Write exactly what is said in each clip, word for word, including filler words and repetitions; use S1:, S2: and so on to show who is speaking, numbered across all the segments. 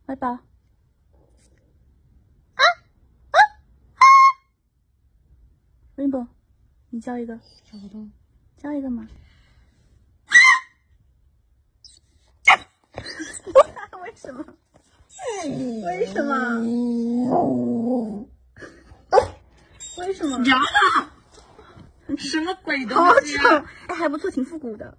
S1: 来吧。啊啊啊 ！Rainbow， 你叫一个。
S2: 叫不动。
S1: 叫一个嘛。为什么？为什么？为什么？
S2: 呀！什么鬼东西、啊？
S1: 好丑！哎，还不错，挺复古的。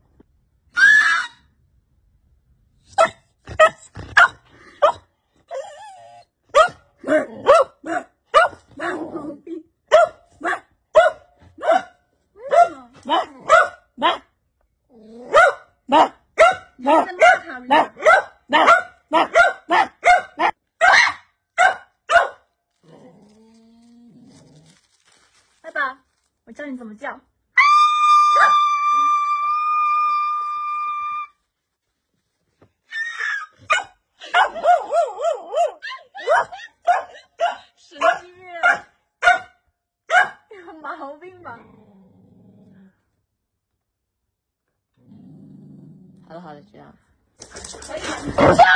S1: 来吧，我教你怎么叫。神经病！有毛病吧？
S2: 好的，好的，这样。
S1: 可以了。